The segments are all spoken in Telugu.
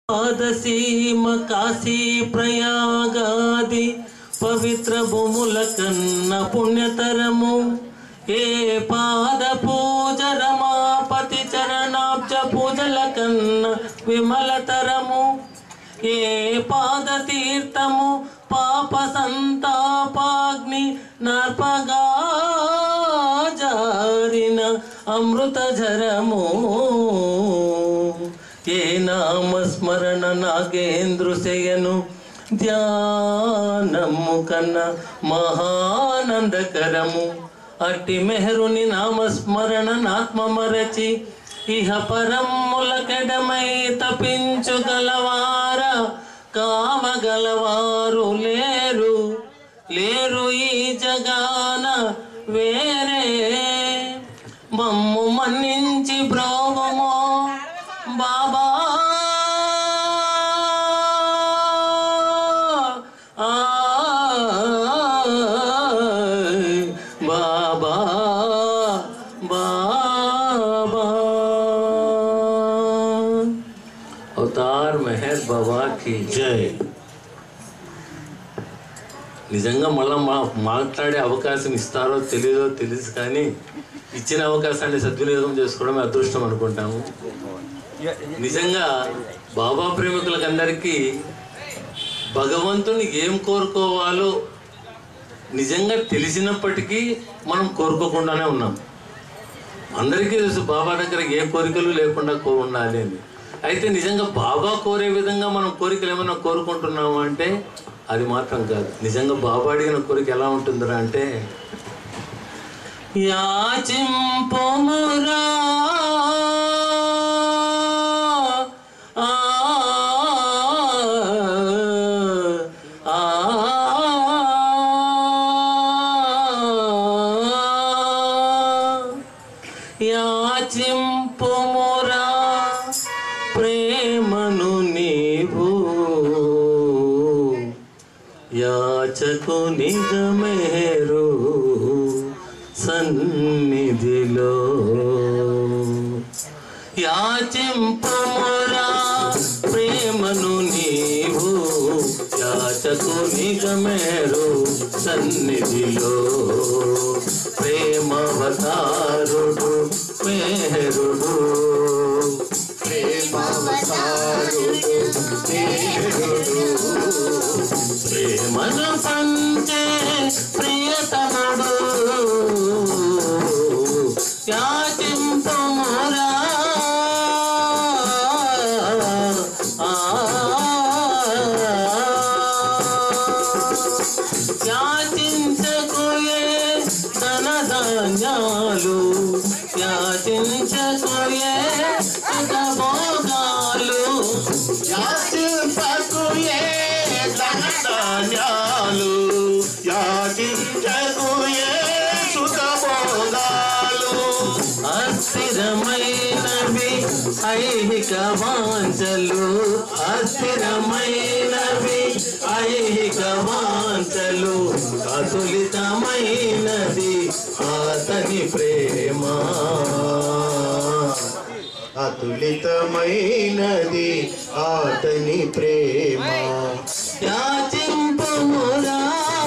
పాదసీమ కాశీ ప్రయాగాది పవిత్ర భూముల కన్న పుణ్యతరము ఏ పాద పూజ రమాపతి చరణాబ్జ పూజల కన్న విమలతరము ఏ పాద తీర్థము పాప సంతాపాగ్ని నర్పగా జారిన అమృత జరము ఏ నామస్మరణ నాగేంద్రుశయను ధ్యానము కన్నా మహానందకరము అట్టి మెహరుని నామస్మరణ నాత్మమరచి ఇహ పరములకెడమై తపించుగలవార కామగలవారు లేరు లేరు ఈ జగాన వేరే మమ్ము మన్నించి బ్రోవమో బాబా బాబా బాబా అవతార్ మెహర్ బాబా की జై. నిజంగా మళ్ళీ మాట్లాడే అవకాశం ఇస్తారో తెలియదో తెలుసు, కానీ ఇచ్చిన అవకాశాన్ని సద్వినియోగం చేసుకోవడమే అదృష్టం అనుకుంటాము. నిజంగా బాబా ప్రేమికులకు అందరికీ భగవంతుని ఏం కోరుకోవాలో నిజంగా తెలిసినప్పటికీ మనం కోరుకోకుండానే ఉన్నాం. అందరికీ తెలుసు బాబా దగ్గర ఏ కోరికలు లేకుండా ఉండాలి అని. అయితే నిజంగా బాబా కోరే విధంగా మనం కోరికలు ఏమైనా కోరుకుంటున్నాము అంటే అది మాత్రం కాదు. నిజంగా బాబా అడిగిన కోరిక ఎలా ఉంటుందిరా అంటే, యాచింపుమురా యాచింపుమురా ప్రేమను నీవు యాచకు నిజమేరు సన్నిధిలో యాచింపుమురా ప్రేమను నీవు యాచకు నిజమేరు సన్నిధిలో ప్రేమవతారుడు మేరుడు ప్రేమవతారుడు మేరుడు ప్రేమను పంచే ప్రియతముడు యాచింపుమురా యాచించకుయే ధనధాన్యాలు యాచించకుయే భోగాలు యాచించకుయే ధనధాన్యాలు యాచించకుయే సుఖభోగాలు అస్థిరమైనవి ఐహిక వాంఛలు అస్థిరమైనవి ఐహిక వాంఛలు అతులితమైనది అతని ప్రేమ అతులితమైనది అతని ప్రేమ యాచింపుమురా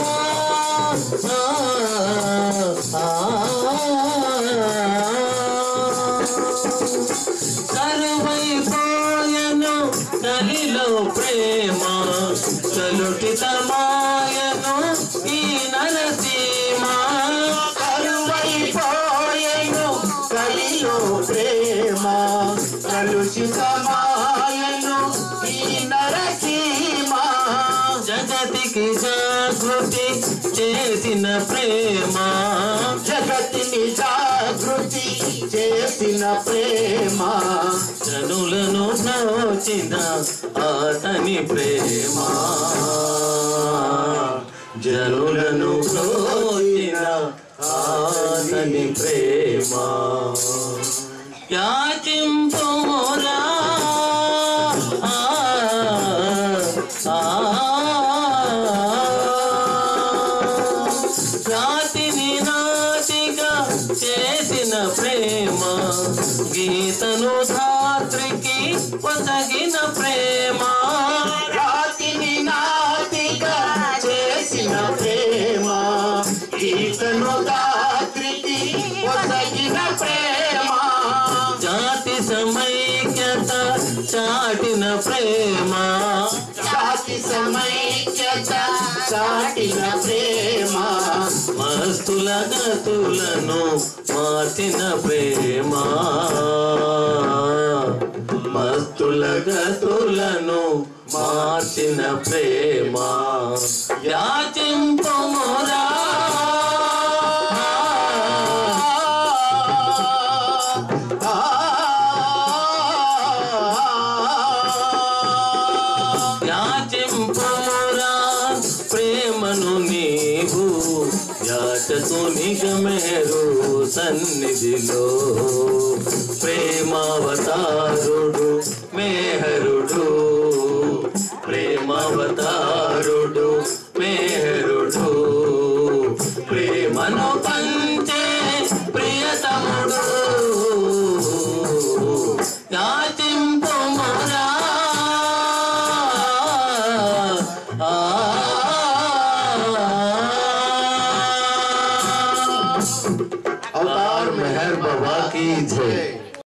కరువైపోయను కలిలో ప్రేమ కలుషితమాయను ఈ నరసీమ కరువైపోయను కలిలో ప్రేమ కలుషితమాయను ఈ నరసీమ జగతికి జాగృతి చేసిన ప్రేమ జగతిని జాగృతి చేసిన ప్రేమ జనులను నోచిన అతని ప్రేమ జనులను నోచిన అతని ప్రేమ యాచింపుమురా రాతిని నాటిగా చేసిన ప్రేమ గీతను ధాత్రికి పొసగిన ప్రేమ చాటిన ప్రేమ శాంతి సమైక్యత చాటిన ప్రేమ మస్తుల గతులను మార్చిన ప్రేమ మస్తుల గతులను మార్చిన ప్రేమ యాచింపుమురా యాచింపుమురా ప్రేమను నీవు యాచకునిగమేరు సన్నిధిలో ప్రేమావతారుడు మేహరుడు ప్రేమావతారుడు మేహరుడు ప్రేమను పంచే ప్రియతముడు యాచింపుమురా अवतार मेहर बाबा की जय।